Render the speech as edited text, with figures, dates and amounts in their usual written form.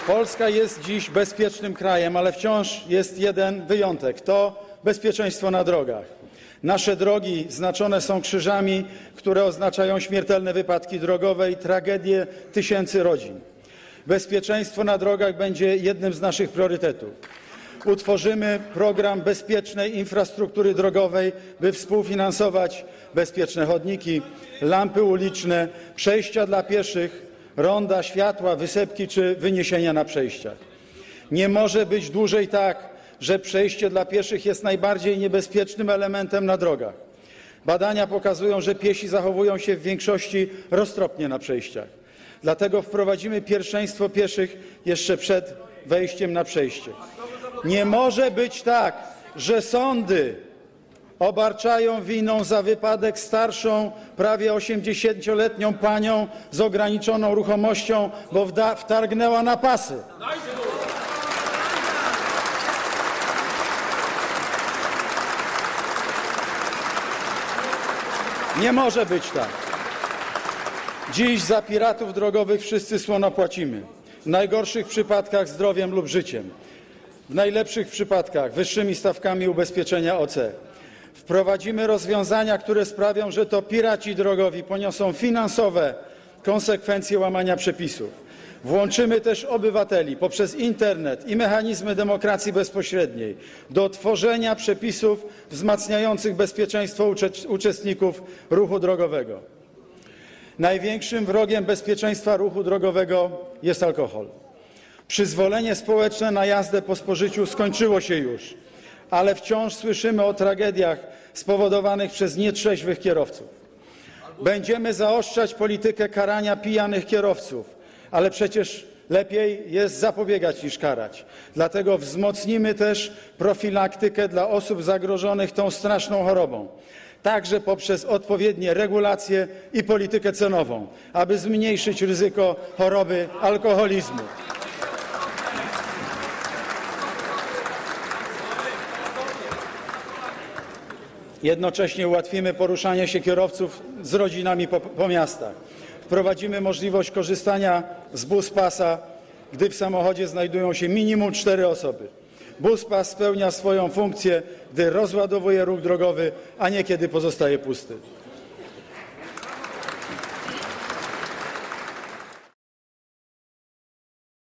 Polska jest dziś bezpiecznym krajem, ale wciąż jest jeden wyjątek. To bezpieczeństwo na drogach. Nasze drogi znaczone są krzyżami, które oznaczają śmiertelne wypadki drogowe i tragedie tysięcy rodzin. Bezpieczeństwo na drogach będzie jednym z naszych priorytetów. Utworzymy program bezpiecznej infrastruktury drogowej, by współfinansować bezpieczne chodniki, lampy uliczne, przejścia dla pieszych, ronda, światła, wysepki czy wyniesienia na przejściach. Nie może być dłużej tak, że przejście dla pieszych jest najbardziej niebezpiecznym elementem na drogach. Badania pokazują, że piesi zachowują się w większości roztropnie na przejściach. Dlatego wprowadzimy pierwszeństwo pieszych jeszcze przed wejściem na przejście. Nie może być tak, że sądy obarczają winą za wypadek starszą, prawie 80-letnią panią z ograniczoną ruchomością, bo wtargnęła na pasy. Nie może być tak. Dziś za piratów drogowych wszyscy słono płacimy. W najgorszych przypadkach zdrowiem lub życiem. W najlepszych przypadkach wyższymi stawkami ubezpieczenia OC. Wprowadzimy rozwiązania, które sprawią, że to piraci drogowi poniosą finansowe konsekwencje łamania przepisów. Włączymy też obywateli poprzez internet i mechanizmy demokracji bezpośredniej do tworzenia przepisów wzmacniających bezpieczeństwo uczestników ruchu drogowego. Największym wrogiem bezpieczeństwa ruchu drogowego jest alkohol. Przyzwolenie społeczne na jazdę po spożyciu skończyło się już, ale wciąż słyszymy o tragediach spowodowanych przez nietrzeźwych kierowców. Będziemy zaostrzać politykę karania pijanych kierowców, ale przecież lepiej jest zapobiegać niż karać. Dlatego wzmocnimy też profilaktykę dla osób zagrożonych tą straszną chorobą, także poprzez odpowiednie regulacje i politykę cenową, aby zmniejszyć ryzyko choroby alkoholizmu. Jednocześnie ułatwimy poruszanie się kierowców z rodzinami po miastach. Wprowadzimy możliwość korzystania z buspasa, gdy w samochodzie znajdują się minimum 4 osoby. Buspas spełnia swoją funkcję, gdy rozładowuje ruch drogowy, a nie kiedy pozostaje pusty.